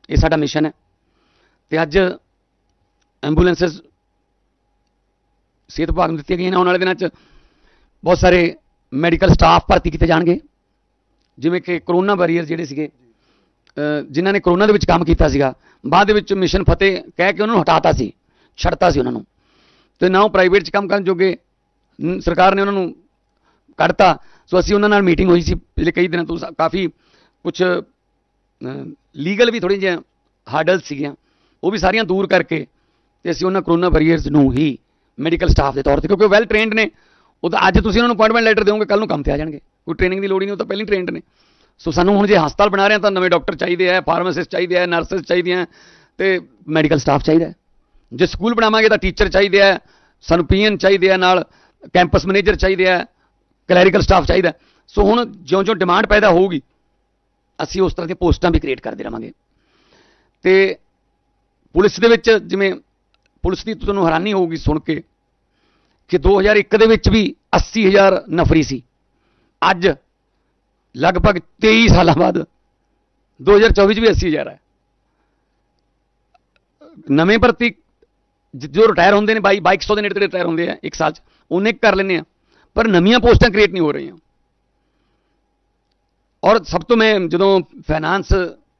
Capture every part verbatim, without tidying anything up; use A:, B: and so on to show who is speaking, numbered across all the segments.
A: ये साडा मिशन है। तो अज एंबूलेंसिस सेहत विभाग में दित्तियां गईयां। आने वाले दिनों च बहुत सारे मैडिकल स्टाफ भर्ती किए जाएंगे, जिवें कि करोना वारीयर जिहड़े सीगे जिन्हां ने करोना दे विच काम कीता सीगा, बाद विच मिशन फतेह कह के उन्होंने हटाता सी, छड्डता सी उन्होंने, तो ना वो प्राइवेट च काम करन जोगे सरकार ने उन्होंने कढ़ता। सो असीं उन्हां नाल मीटिंग हुई सी पिछले कई दिनों तो, काफ़ी कुछ लीगल भी थोड़ी जिहियां हार्डल्स सीगियां, वो भी सारियां दूर करके ते असीं उन्हां करोना वारीयर्स नूं ही मैडिकल स्टाफ के तौर पर, क्योंकि वैल ट्रेनड ने, वो तो अज तुसीं उन्हां नूं अपॉइंटमेंट लैटर दोगे कल नूं काम ते आ जाणगे, कोई ट्रेनिंग की लोड़ ही नहीं, वो तो पहले ही ट्रेनड ने। सो सानूं हुण जे हस्पताल बना रहे हैं तो नवे डॉक्टर चाहिए है, फार्मासिस्ट चाहिए है, नर्सिस चाहिए हैं, तो मैडिकल स्टाफ चाहिए। जे स्कूल बनावांगे तो टीचर चाहिए है, सानूं पी एन चाहिए है, नाल कैंपस मैनेजर चाहिए है, क्लैरिकल स्टाफ चाहिए। सो हुण ज्यों ज्यों डिमांड पैदा होगी असीं उस तरह दी पोस्टां भी क्रिएट करते रहांगे। तो पुलिस दे विच जिवें पुलिस की तुहानूं हैरानी होगी सुन के कि दो हज़ार एक दे विच भी अस्सी हज़ार नफरी सी, अज लगभग तेई साल बाद दो हज़ार चौबीस भी अस्सी हज़ार है। नवे भर्ती जो रिटायर होंगे ने बाई बाईक सौ के नेड़े रिटायर होंगे हैं एक साल उन्हें कर लें, पर नवीं पोस्टां क्रिएट नहीं हो रही। और सब तो मैं जो फाइनांस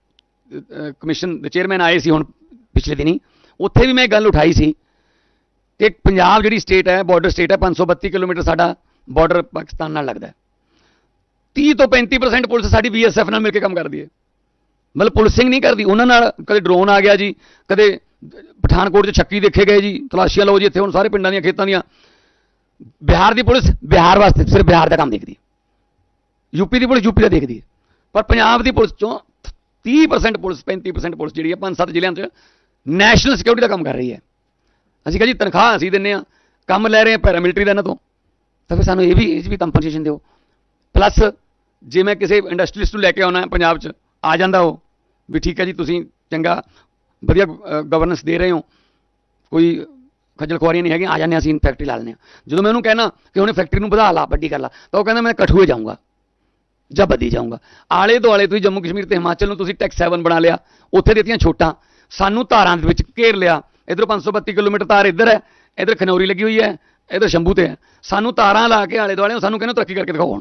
A: कमिशन के चेयरमैन आए सी हुण पिछले दिनी, उत्थे भी मैं गल उठाई सी कि पंजाब जिहड़ी स्टेट है बॉर्डर स्टेट है, पाँच सौ बत्ती किलोमीटर साडा बॉर्डर पाकिस्तान नाल लगदा है, तीस तो पैंती परसेंट पुलिस साडी बी एस एफ नाल मिल के काम करदी है, मतलब पुलिसिंग नहीं करती उन्हां नाल। कदे ड्रोन आ गया जी, कदे पठानकोट च छक्की देखे गए जी, तलाशियां लो जी, इत्थे हुण सारे पिंडां दीयां खेतां दीयां। बिहार की पुलिस बिहार वास्ते सिर्फ बिहार का काम देखती है, यूपी की पुलिस यूपी का देखती है, पर पंजाब की पुलिस चों तीस परसेंट पुलिस पैंती परसेंट पुलिस जी पांच सत्त जिलों से नैशनल सिक्योरिटी का काम कर रही है। असीं कहा जी तनख्वाह असीं दिंदे आ, काम लै रहे हैं पैरामिलिटरी का इन्हां तो, तो फिर सानूं ये भी इस भी कंपनसेशन दो। प्लस जे मैं किसी इंडस्ट्रीलिस्ट को लैके आना पंजाब च आ जाता हो भी ठीक है जी, तुसीं चंगा वधिया गवर्नेंस दे रहे हो, कोई खज्जल खुआरियां नहीं है, आ जाने असीं फैक्ट्री ला लें। जो मैं उन्होंने कहना कि उन्हें फैक्ट्री में बढ़ा ला वड्डी कर ला, तो वह कहना मैं कठुए जाऊँगा ਜਾਂ बदी जाऊँगा। आले दुआले तुसीं जम्मू कश्मीर ते हिमाचल में टैक्स सैवन बना लिया, उत्थे दित्तियां छोटां, सानू धारां दे विच घेर लिया। इधर पाँच सौ बत्ती किलोमीटर तार इधर है, इधर खनौरी लगी हुई है, इधर शंभू ते है, सानू तारां ला के आले दुआले सानू कहना तरक्की करके दिखाओ।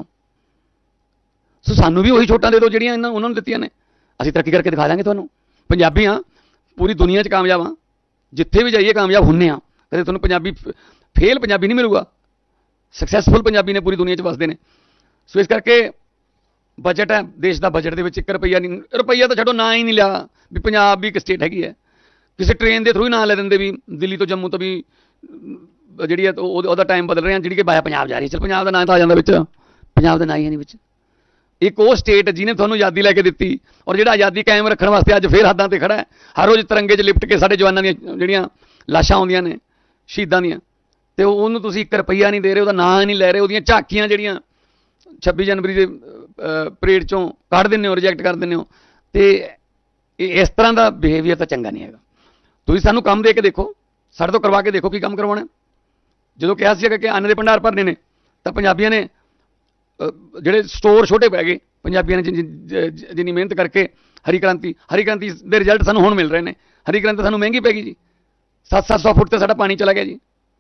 A: सो सानू भी वही छोटां दे दो जिहड़ियां इन्हां उन्हां नूं दित्तियां ने, असीं तरक्की करके दिखा देंगे तुहानूं। पंजाबी हाँ, पूरी दुनिया च कामयाब हाँ, जिथे भी जाइए कामयाब हुन्ने हाँ, कदे तुहानूं पंजाबी फेल पंजाबी नहीं मिलूगा, सक्सैसफुल पंजाबी ने पूरी दुनिया च वसदे ने। सो इस करके बजट है देश का, बजट के एक रुपया नहीं, रुपया तो छड्डो ना ही नहीं लिया भी पंजाब भी एक स्टेट हैगी है, किसी ट्रेन के थ्रू ही ना ले देंगे भी दिल्ली तो जम्मू तो भी जी है तो टाइम बदल रहे हैं जी बाया पंजाब जा रही, चल पंजाब का ना तो आ जाता विच, पंजाब का ना ही है नहीं विच। एक वो स्टेट जिन्हें तुहानूं आज़ादी लैके दित्ती और जिहड़ा आज़ादी कायम रखने वास्ते अज फिर हदां ते खड़ा है, हर रोज़ तिरंगे च लिपट के साडे जवानां दीयां जिहड़ियां लाशां आउंदियां ने शहीदां दीयां, ते उहनूं तुसीं एक रुपया नहीं दे रहे, उहदा नां नहीं लै रहे, उहदियां झाकियां जिहड़ियां छब्बी जनवरी के परेड चों कढ़ दिंदे हो, रिजैक्ट कर दिंदे हो। तो इस तरह का बिहेवियर तो चंगा नहीं है। तुसीं सानूं काम दे के देखो, साडे तो करवा के देखो की काम करवाना। जो कहा सीगा कि अन्न के भंडार भरने ने, तो पंजाबियों ने ਜਿਹੜੇ स्टोर छोटे पै गए, पंजाबियों ने जिन्नी मेहनत करके हरी क्रांति हरी क्रांति के रिजल्ट सानूं हुण मिल रहे हैं। हरी क्रांति सानूं महंगी पैगी जी, सत्त सत्त सौ फुट तो साडा पानी चला गया जी।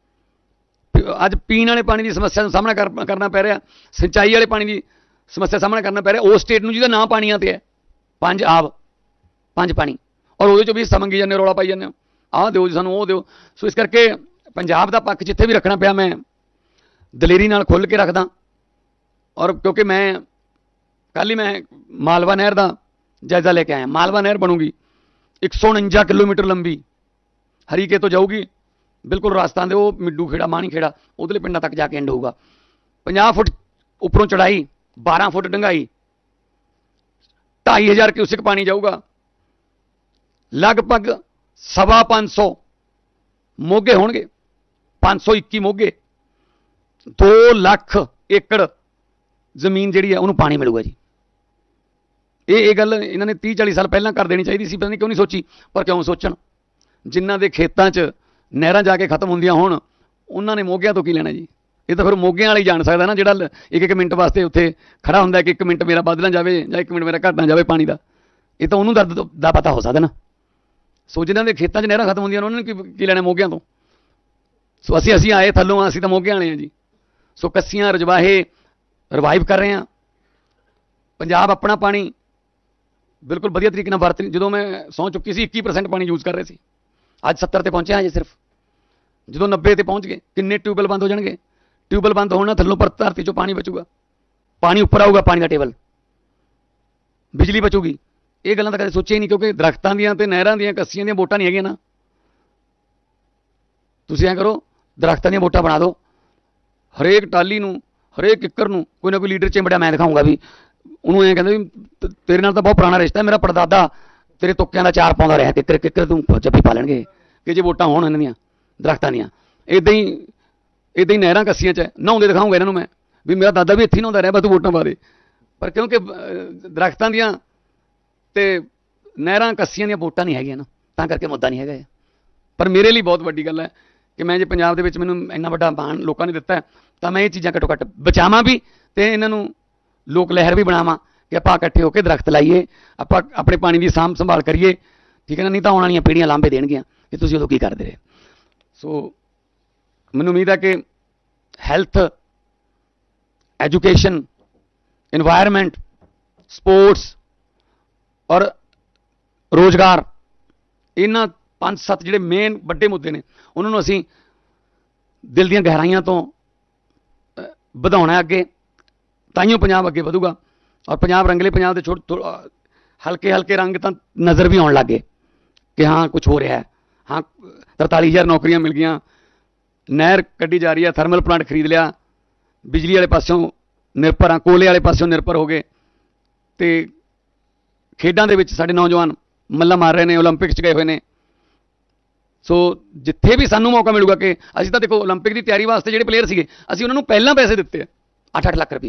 A: अज पीने वाले पानी की समस्या का सामना कर, करना पै रहा, सिंचाई वाले पानी की समस्या सामना करना पै रहा। उस स्टेट में जिहदा नाम पानियां ते है, पंज आब पंज पानी, और वो भी हिस्सा मंगी जाने, रौला पाई जाने, आह दो जी सानूं वो दो। सो इस करके पंजाब का पक्ष जिथे भी रखना पिया मैं दलेरी नाल खुल के रखदा। और क्योंकि मैं कल ही मैं मालवा नहर का जायजा लेके आया, मालवा नहर बनूगी एक सौ उनंजा किलोमीटर लंबी, हरीके तो जाऊगी बिल्कुल राजस्थान के वो मिड्डू खेड़ा माणी खेड़ा उधरले पिंडा तक जाके एंड होगा। पचास फुट उपरों चढ़ाई, बारह फुट डंगाई, ढाई हज़ार क्यूसिक पानी जाऊगा, लगभग सवा पाँच सौ मोगे होणगे, पाँच सौ इक्की मोगे, दो लख एकड़ जमीन जी है उन्होंने पानी मिलूगा जी। ये ये गल इन्होंने तीह चाली साल पहला कर देनी चाहिए सी, पता नहीं क्यों नहीं सोची, पर क्यों सोचण, जिन्हों के खेतों च नहरां जाके खत्म होंदियां होण उन्होंने मोगियां तो की लेना जी। ये तो फिर मोगियां वाला ही जान सकता ना, जिहड़ा एक एक मिनट वास्ते उत्थे खड़ा हुंदा कि एक मिनट मेरा बध ना जाए या एक मिनट मेरा घट ना जाए पानी का, ਇਹ ਤਾਂ ਉਹਨੂੰ ਦਰਦ ਦਾ ਪਤਾ ਹੋ ਸਕਦਾ ਨਾ। ਸੋ ਜਿਨ੍ਹਾਂ ਦੇ ਖੇਤਾਂ 'ਚ ਨਹਿਰਾਂ ਖਤਮ ਹੁੰਦੀਆਂ ਉਹਨਾਂ ਨੇ ਕੀ ਕੀ ਲੈਣਾ ਮੋਗਿਆਂ ਤੋਂ। ਸੋ ਅਸੀਂ ਅਸੀਂ ਆਏ ਥੱਲੋਂ ਆ, ਅਸੀਂ ਤਾਂ ਮੋਗੇ ਵਾਲੇ ਹਾਂ ਜੀ। ਸੋ ਕੱਸੀਆਂ ਰਜਵਾਹੇ ਰਿਵਾਈਵ ਕਰ ਰਹੇ ਹਾਂ। ਪੰਜਾਬ ਆਪਣਾ ਪਾਣੀ ਬਿਲਕੁਲ ਵਧੀਆ ਤਰੀਕੇ ਨਾਲ ਵਰਤ, ਜਦੋਂ ਮੈਂ ਸਹੁੰ ਚੁੱਕੀ ਸੀ ਇੱਕੀ ਪਰਸੈਂਟ ਪਾਣੀ ਯੂਜ਼ ਕਰ ਰਹੇ ਸੀ, ਅੱਜ ਸੱਤਰ ਤੇ ਪਹੁੰਚਿਆ ਹਜੇ ਸਿਰਫ। ਜਦੋਂ ਨੱਬੇ ਤੇ ਪਹੁੰਚ ਗਏ ਕਿੰਨੇ ਟਿਊਬਵੈੱਲ ਬੰਦ ਹੋ ਜਾਣਗੇ। ਟਿਊਬਵੈੱਲ ਬੰਦ ਹੋਣ ਨਾਲ ਥੱਲੋਂ ਪਰ ਧਰਤੀ 'ਚੋਂ ਪਾਣੀ ਬਚੂਗਾ, ਪਾਣੀ ਉੱਪਰ ਆਊਗਾ, ਪਾਣੀ ਦਾ ਟੇਬਲ, ਬਿਜਲੀ ਬਚੂਗੀ। ਇਹ ਗੱਲਾਂ ਤਾਂ ਕਦੇ ਸੋਚਿਆ ਹੀ ਨਹੀਂ, ਕਿਉਂਕਿ ਦਰਖਤਾਂ ਦੀਆਂ ਤੇ ਨਹਿਰਾਂ ਦੀਆਂ ਕੱਸੀਆਂ ਦੀਆਂ ਵੋਟਾਂ ਨਹੀਂ ਹੈਗੀਆਂ ਨਾ। ਤੁਸੀਂ ਐਂ ਕਰੋ, ਦਰਖਤਾਂ ਦੀਆਂ ਵੋਟਾਂ ਬਣਾ ਦਿਓ, ਹਰੇਕ ਟਾਲੀ ਨੂੰ ਹਰੇਕ ਕਿੱਕਰ ਨੂੰ ਕੋਈ ਨਾ ਕੋਈ ਲੀਡਰ ਚਿੰਬੜਿਆ ਮੈਂ ਦਿਖਾਊਂਗਾ ਵੀ ਉਹਨੂੰ ਐਂ ਕਹਿੰਦਾ ਵੀ ਤੇਰੇ ਨਾਲ ਤਾਂ ਬਹੁਤ ਪੁਰਾਣਾ ਰਿਸ਼ਤਾ, ਮੇਰਾ ਪੜਦਾਦਾ ਤੇਰੇ ਤੁੱਕਿਆਂ ਦਾ ਚਾਰ ਪਾਉਂਦਾ ਰਿਹਾ, ਕਿੱਕਰ ਕਿੱਕਰ ਤੂੰ ਜੱਫੀ ਪਾ ਲੈਣਗੇ ਕਿ ਜੇ ਵੋਟਾਂ ਹੋਣ ਇਹਨਾਂ ਦੀਆਂ ਦਰਖਤਾਂ ਦੀਆਂ। ਇੱਦਾਂ ਹੀ ਇੱਦਾਂ ਹੀ ਨਹਿਰਾਂ ਕੱਸੀਆਂ 'ਚ ਨਹਾਉਂਦੇ ਦਿਖਾਊਂਗਾ ਇਹਨਾਂ ਨੂੰ ਮੈਂ ਵੀ ਮੇਰਾ ਦਾਦਾ ਵੀ ਇੱਥੇ ਹੀ ਨਹਾਉਂਦਾ ਰਿਹਾ, ਬਸ ਤੂੰ ਵੋਟਾਂ ਪਾ ਦੇ। ਪਰ ਕਿਉਂਕਿ ਦਰਖਤਾਂ ਦੀਆਂ ਤੇ ਨਹਿਰਾਂ ਕੱਸੀਆਂ ਦੀਆਂ ਵੋਟਾਂ ਨਹੀਂ ਹੈਗੀਆਂ ਨਾ, ਤਾਂ ਕਰਕੇ ਮੁੱਦਾ ਨਹੀਂ ਹੈਗਾ। ਪਰ ਮੇਰੇ ਲਈ ਬਹੁਤ ਵੱਡੀ ਗੱਲ ਹੈ ਕਿ ਮੈਂ ਜੇ ਪੰਜਾਬ ਦੇ ਵਿੱਚ ਮੈਨੂੰ ਇੰਨਾ ਵੱਡਾ ਮਾਣ ਲੋਕਾਂ ਨੇ ਦਿੱਤਾ ਤਾਂ ਮੈਂ ਇਹ ਚੀਜ਼ਾਂ ਘੱਟੋ ਘੱਟ ਬਚਾਵਾਂ ਵੀ ਅਤੇ ਇਹਨਾਂ ਨੂੰ ਲੋਕ ਲਹਿਰ ਵੀ ਬਣਾਵਾਂ ਕਿ ਆਪਾਂ ਇਕੱਠੇ ਹੋ ਕੇ ਦਰਖਤ ਲਾਈਏ, ਆਪਾਂ ਆਪਣੇ ਪਾਣੀ ਦੀ ਸਾਂਭ ਸੰਭਾਲ ਕਰੀਏ, ਠੀਕ ਹੈ ਨਾ। ਨਹੀਂ ਤਾਂ ਆਉਣ ਵਾਲੀਆਂ ਪੀੜ੍ਹੀਆਂ ਲਾਂਭੇ ਦੇਣਗੀਆਂ ਕਿ ਤੁਸੀਂ ਉਦੋਂ ਕੀ ਕਰਦੇ ਰਹੇ। ਸੋ ਮੈਨੂੰ ਉਮੀਦ ਹੈ ਕਿ ਹੈਲਥ, ਐਜੂਕੇਸ਼ਨ, ਇਨਵਾਇਰਮੈਂਟ, ਸਪੋਰਟਸ ਔਰ ਰੋਜ਼ਗਾਰ, ਇਹਨਾਂ ਪੰਜ ਸੱਤ ਜਿਹੜੇ ਮੇਨ ਵੱਡੇ ਮੁੱਦੇ ਨੇ ਉਹਨਾਂ ਨੂੰ ਅਸੀਂ ਦਿਲ ਦੀਆਂ ਗਹਿਰਾਈਆਂ ਤੋਂ ਵਧਾਉਣਾ ਅੱਗੇ, ਤਾਈਓ ਪੰਜਾਬ ਅੱਗੇ ਵਧੂਗਾ। ਔਰ ਪੰਜਾਬ ਰੰਗਲੇ ਪੰਜਾਬ ਦੇ ਛੋਟੇ ਹਲਕੇ ਹਲਕੇ ਰੰਗ ਤਾਂ ਨਜ਼ਰ ਵੀ ਆਉਣ ਲੱਗ ਗਏ ਕਿ ਹਾਂ ਕੁਛ ਹੋ ਰਿਹਾ ਹੈ। ਹਾਂ ਤਰਤਾਲੀ ਹਜ਼ਾਰ ਨੌਕਰੀਆਂ ਮਿਲ ਗਈਆਂ, ਨਹਿਰ ਕੱਢੀ ਜਾ ਰਹੀ ਹੈ, ਥਰਮਲ ਪਲਾਂਟ ਖਰੀਦ ਲਿਆ, ਬਿਜਲੀ ਵਾਲੇ ਪਾਸਿਓਂ ਨਿਰਭਰ ਹਾਂ, ਕੋਲੇ ਵਾਲੇ ਪਾਸਿਓਂ ਨਿਰਭਰ ਹੋ ਗਏ, ਅਤੇ ਖੇਡਾਂ ਦੇ ਵਿੱਚ ਸਾਡੇ ਨੌਜਵਾਨ ਮੱਲਾਂ ਮਾਰ ਰਹੇ ਨੇ, ਓਲੰਪਿਕਸ 'ਚ ਗਏ ਹੋਏ ਨੇ। ਸੋ ਜਿੱਥੇ ਵੀ ਸਾਨੂੰ ਮੌਕਾ ਮਿਲੂਗਾ ਕਿ ਅਸੀਂ ਤਾਂ ਦੇਖੋ ਓਲੰਪਿਕ ਦੀ ਤਿਆਰੀ ਵਾਸਤੇ ਜਿਹੜੇ ਪਲੇਅਰ ਸੀਗੇ ਅਸੀਂ ਉਹਨਾਂ ਨੂੰ ਪਹਿਲਾਂ ਪੈਸੇ ਦਿੱਤੇ ਆ ਅੱਠ ਅੱਠ ਲੱਖ ਰੁਪਈਆ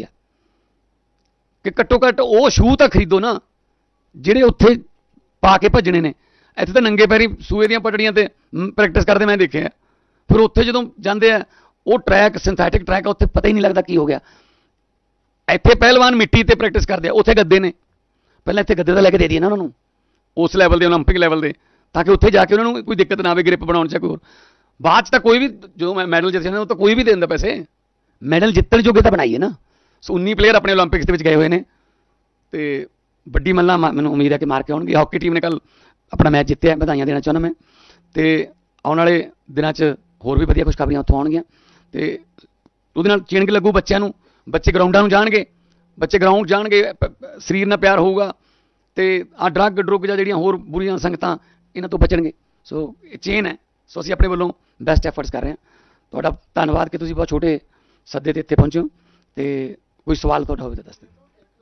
A: ਕਿ ਘੱਟੋ ਘੱਟ ਉਹ ਸ਼ੂ ਤਾਂ ਖਰੀਦੋ ਨਾ ਜਿਹੜੇ ਉੱਥੇ ਪਾ ਕੇ ਭੱਜਣੇ ਨੇ। ਇੱਥੇ ਤਾਂ ਨੰਗੇ ਪੈਰੀ ਸੂਏ ਦੀਆਂ ਪਟੜੀਆਂ 'ਤੇ ਪ੍ਰੈਕਟਿਸ ਕਰਦੇ ਮੈਂ ਦੇਖਿਆ। ਫਿਰ ਉੱਥੇ ਜਦੋਂ ਜਾਂਦੇ ਆ ਉਹ ਟਰੈਕ ਸਿੰਥੈਟਿਕ ਟਰੈਕ ਆ, ਉੱਥੇ ਪਤਾ ਹੀ ਨਹੀਂ ਲੱਗਦਾ ਕੀ ਹੋ ਗਿਆ। ਇੱਥੇ ਪਹਿਲਵਾਨ ਮਿੱਟੀ 'ਤੇ ਪ੍ਰੈਕਟਿਸ ਕਰਦੇ ਆ, ਉੱਥੇ ਗੱਦੇ ਨੇ, ਪਹਿਲਾਂ ਇੱਥੇ ਗੱਦੇ ਤਾਂ ਲੈ ਕੇ ਦੇ ਦਈਏ ਨਾ ਉਹਨਾਂ ਨੂੰ ਉਸ ਲੈਵਲ ਦੇ, ਓਲੰਪਿਕ ਲੈਵਲ ਦੇ, ਤਾਂ ਕਿ ਉੱਥੇ ਜਾ ਕੇ ਉਹਨਾਂ ਨੂੰ ਕੋਈ ਦਿੱਕਤ ਨਾ ਆਵੇ ਗ੍ਰਿਪ ਬਣਾਉਣ 'ਚ ਕੋਈ ਹੋਰ। ਬਾਅਦ 'ਚ ਤਾਂ ਕੋਈ ਵੀ ਜਦੋਂ ਮੈਂ ਮੈਡਲ ਜਿੱਤ ਜਾਂਦਾ ਉਹ ਤਾਂ ਕੋਈ ਵੀ ਦੇ ਦਿੰਦਾ ਪੈਸੇ, ਮੈਡਲ ਜਿੱਤਣ ਜੋਗੇ ਤਾਂ ਬਣਾਈਏ ਨਾ। ਸੋ ਉੱਨੀ ਪਲੇਅਰ ਆਪਣੇ ਓਲੰਪਿਕਸ ਦੇ ਵਿੱਚ ਗਏ ਹੋਏ ਨੇ ਅਤੇ ਵੱਡੀ ਮੱਲਾਂ ਮੈਨੂੰ ਉਮੀਦ ਹੈ ਕਿ ਮਾਰ ਕੇ ਆਉਣਗੇ। ਹਾਕੀ ਟੀਮ ਨੇ ਕੱਲ੍ਹ ਆਪਣਾ ਮੈਚ ਜਿੱਤਿਆ, ਵਧਾਈਆਂ ਦੇਣਾ ਚਾਹੁੰਦਾ ਮੈਂ। ਅਤੇ ਆਉਣ ਵਾਲੇ ਦਿਨਾਂ 'ਚ ਹੋਰ ਵੀ ਵਧੀਆ ਖੁਸ਼ਖਬਰੀਆਂ ਉੱਥੋਂ ਆਉਣਗੀਆਂ ਅਤੇ ਉਹਦੇ ਨਾਲ ਚਿਣਗ ਲੱਗੂ ਬੱਚਿਆਂ ਨੂੰ, ਬੱਚੇ ਗਰਾਊਂਡਾਂ ਨੂੰ ਜਾਣਗੇ, ਬੱਚੇ ਗਰਾਊਂਡ ਜਾਣਗੇ, ਸਰੀਰ ਨਾਲ ਪਿਆਰ ਹੋਊਗਾ ਅਤੇ ਆਹ ਡਰੱਗ ਡਰੁੱਗ ਜਾਂ ਜਿਹੜੀਆਂ ਹੋਰ ਬੁਰੀਆਂ ਸੰਗਤਾਂ ਇਹਨਾਂ ਤੋਂ ਬਚਣਗੇ। ਸੋ ਇਹ ਚੇਨ ਹੈ। ਸੋ ਅਸੀਂ ਆਪਣੇ ਵੱਲੋਂ ਬੈਸਟ ਐਫਰਟਸ ਕਰ ਰਹੇ ਹਾਂ। ਤੁਹਾਡਾ ਧੰਨਵਾਦ ਕਿ ਤੁਸੀਂ ਬਹੁਤ ਛੋਟੇ ਸੱਦੇ 'ਤੇ ਇੱਥੇ ਪਹੁੰਚੇ ਹੋ ਅਤੇ ਕੋਈ ਸਵਾਲ ਤੁਹਾਡਾ ਹੋਵੇ ਤਾਂ ਦੱਸ ਦਿਓ।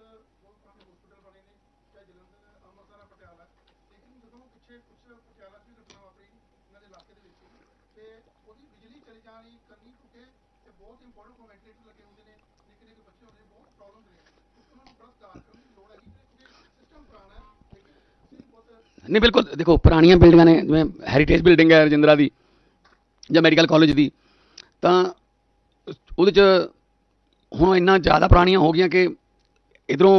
A: ਨਹੀਂ ਬਿਲਕੁਲ, ਦੇਖੋ ਪੁਰਾਣੀਆਂ ਬਿਲਡਿੰਗਾਂ ਨੇ, ਜਿਵੇਂ ਹੈਰੀਟੇਜ ਬਿਲਡਿੰਗ ਹੈ ਰਜਿੰਦਰਾ ਦੀ ਜਾਂ ਮੈਡੀਕਲ ਕਾਲਜ ਦੀ, ਤਾਂ ਉਹਦੇ 'ਚ ਹੁਣ ਇੰਨਾ ਜ਼ਿਆਦਾ ਪੁਰਾਣੀਆਂ ਹੋ ਗਈਆਂ ਕਿ ਇੱਧਰੋਂ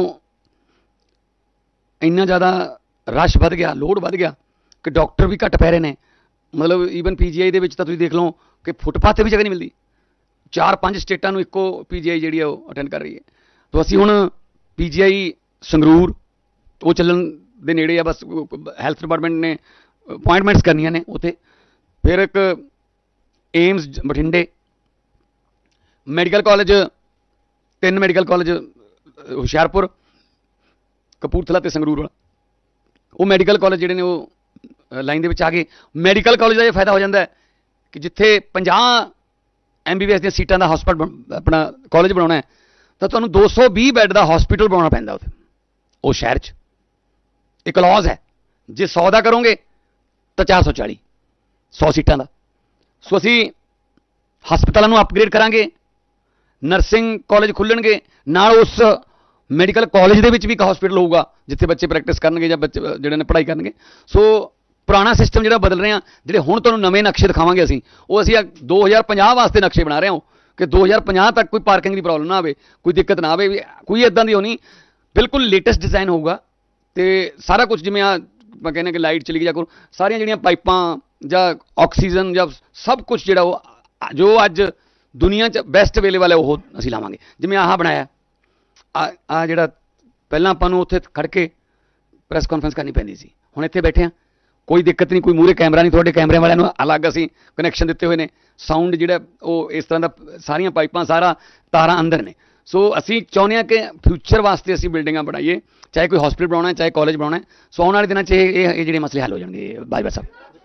A: ਇੰਨਾ ਜ਼ਿਆਦਾ ਰਸ਼ ਵੱਧ ਗਿਆ, ਲੋਡ ਵੱਧ ਗਿਆ ਕਿ ਡਾਕਟਰ ਵੀ ਘੱਟ ਪੈ ਰਹੇ ਨੇ। ਮਤਲਬ ਈਵਨ ਪੀ ਜੀ ਆਈ ਦੇ ਵਿੱਚ ਤਾਂ ਤੁਸੀਂ ਦੇਖ ਲਓ ਕਿ ਫੁੱਟਪਾਥ 'ਤੇ ਵੀ ਜਗ੍ਹਾ ਨਹੀਂ ਮਿਲਦੀ। ਚਾਰ ਪੰਜ ਸਟੇਟਾਂ ਨੂੰ ਇੱਕੋ ਪੀ ਜੀ ਆਈ ਜਿਹੜੀ ਆ ਉਹ ਅਟੈਂਡ ਕਰ ਰਹੀ ਹੈ। ਤਾਂ ਅਸੀਂ ਹੁਣ ਪੀ ਜੀ ਆਈ ਸੰਗਰੂਰ ਉਹ ਚੱਲਣ ਦੇ ਨੇੜੇ ਆ, ਬਸ ਹੈਲਥ ਡਿਪਾਰਟਮੈਂਟ ਨੇ ਅਪੁਆਇੰਟਮੈਂਟਸ ਕਰਨੀਆਂ ਨੇ ਉੱਥੇ। ਫਿਰ ਇੱਕ ਏਮਸ ਬਠਿੰਡੇ, ਮੈਡੀਕਲ ਕਾਲਜ, ਤਿੰਨ ਮੈਡੀਕਲ ਕਾਲਜ ਹੁਸ਼ਿਆਰਪੁਰ, ਕਪੂਰਥਲਾ ਅਤੇ ਸੰਗਰੂਰ ਵਾਲਾ। ਉਹ ਮੈਡੀਕਲ ਕਾਲਜ ਜਿਹੜੇ ਨੇ ਉਹ ਲਾਈਨ ਦੇ ਵਿੱਚ ਆ ਗਏ। ਮੈਡੀਕਲ ਕਾਲਜ ਦਾ ਇਹ ਫਾਇਦਾ ਹੋ ਜਾਂਦਾ ਹੈ ਕਿ ਜਿੱਥੇ ਪੰਜਾਹ ਐਮ ਬੀ ਬੀ ਐਸ ਦੀਆਂ ਸੀਟਾਂ ਦਾ ਹਸਪਤਾਲ ਆਪਣਾ ਕਾਲਜ ਬਣਾਉਣਾ ਹੈ ਤਾਂ ਤੁਹਾਨੂੰ ਦੋ ਸੌ ਵੀਹ ਬੈੱਡ ਦਾ ਹਸਪੀਟਲ ਬਣਾਉਣਾ ਪੈਂਦਾ ਉੱਥੇ ਉਹ ਸ਼ਹਿਰ 'ਚ। ਇਹ ਕਲੌਜ਼ ਹੈ, ਜੇ ਸੌ ਦਾ ਕਰੋਗੇ ਤਾਂ ਚਾਰ ਸੌ ਚਾਲੀ ਸੌ ਸੀਟਾਂ ਦਾ। ਸੋ ਅਸੀਂ ਹਸਪਤਾਲਾਂ ਨੂੰ ਅਪਗ੍ਰੇਡ ਕਰਾਂਗੇ, ਨਰਸਿੰਗ ਕਾਲਜ ਖੁੱਲ੍ਹਣਗੇ, ਨਾਲ ਉਸ ਮੈਡੀਕਲ ਕਾਲਜ ਦੇ ਵਿੱਚ ਵੀ ਇੱਕ ਹਸਪੀਟਲ ਹੋਊਗਾ ਜਿੱਥੇ ਬੱਚੇ ਪ੍ਰੈਕਟਿਸ ਕਰਨਗੇ ਜਾਂ ਬੱਚੇ ਜਿਹੜੇ ਨੇ ਪੜ੍ਹਾਈ ਕਰਨਗੇ। ਸੋ ਪੁਰਾਣਾ ਸਿਸਟਮ ਜਿਹੜਾ ਬਦਲ ਰਹੇ ਹਾਂ, ਜਿਹੜੇ ਹੁਣ ਤੁਹਾਨੂੰ ਨਵੇਂ ਨਕਸ਼ੇ ਦਿਖਾਵਾਂਗੇ ਅਸੀਂ, ਉਹ ਅਸੀਂ ਦੋ ਹਜ਼ਾਰ ਪੰਜਾਹ ਵਾਸਤੇ ਨਕਸ਼ੇ ਬਣਾ ਰਹੇ ਹਾਂ ਕਿ ਦੋ ਹਜ਼ਾਰ ਪੰਜਾਹ ਤੱਕ ਕੋਈ ਪਾਰਕਿੰਗ ਦੀ ਪ੍ਰੋਬਲਮ ਨਾ ਆਵੇ, ਕੋਈ ਦਿੱਕਤ ਨਾ ਆਵੇ, ਕੋਈ ਇੱਦਾਂ ਦੀ ਹੋਣੀ। ਬਿਲਕੁਲ ਲੇਟੈਸਟ ਡਿਜ਼ਾਈਨ ਹੋਊਗਾ ਤੇ ਸਾਰਾ ਕੁਝ ਜਿਵੇਂ ਆ ਮੈਂ ਕਹਿੰਦਾ ਕਿ ਲਾਈਟ ਚਲੀ ਗਈ ਜਾਂ ਕੋਈ ਸਾਰੀਆਂ ਜਿਹੜੀਆਂ ਪਾਈਪਾਂ ਜਾਂ ਆਕਸੀਜਨ ਜਾਂ ਸਭ ਕੁਝ ਜਿਹੜਾ ਉਹ ਜੋ ਅੱਜ ਦੁਨੀਆ 'ਚ ਬੈਸਟ ਅਵੇਲੇਬਲ ਹੈ ਉਹ ਅਸੀਂ ਲਾਵਾਂਗੇ। ਜਿਵੇਂ ਆਹ ਬਣਾਇਆ ਆ ਆ ਜਿਹੜਾ ਪਹਿਲਾਂ ਆਪਾਂ ਨੂੰ ਉੱਥੇ ਖੜ੍ਹ ਕੇ ਪ੍ਰੈਸ ਕਾਨਫਰੰਸ ਕਰਨੀ ਪੈਂਦੀ ਸੀ, ਹੁਣ ਇੱਥੇ ਬੈਠੇ ਹਾਂ, ਕੋਈ ਦਿੱਕਤ ਨਹੀਂ, ਕੋਈ ਮੂਹਰੇ ਕੈਮਰਾ ਨਹੀਂ, ਤੁਹਾਡੇ ਕੈਮਰੇ ਵਾਲਿਆਂ ਨੂੰ ਅਲੱਗ ਅਸੀਂ ਕਨੈਕਸ਼ਨ ਦਿੱਤੇ ਹੋਏ ਨੇ, ਸਾਊਂਡ ਜਿਹੜਾ ਉਹ ਇਸ ਤਰ੍ਹਾਂ ਦਾ, ਸਾਰੀਆਂ ਪਾਈਪਾਂ ਸਾਰਾ ਤਾਰਾਂ ਅੰਦਰ ਨੇ। ਸੋ ਅਸੀਂ ਚਾਹੁੰਦੇ ਹਾਂ ਕਿ ਫਿਊਚਰ ਵਾਸਤੇ ਅਸੀਂ ਬਿਲਡਿੰਗਾਂ ਬਣਾਈਏ, ਚਾਹੇ ਕੋਈ ਹਸਪੀਟਲ ਬਣਾਉਣਾ ਚਾਹੇ ਕਾਲਜ ਬਣਾਉਣਾ। ਸੋ ਆਉਣ ਵਾਲੇ ਦਿਨਾਂ 'ਚ ਇਹ ਇਹ ਜਿਹੜੇ ਮਸਲੇ ਹੱਲ ਹੋ ਜਾਣਗੇ ਬਾਜਵਾ ਸਾਹਿਬ।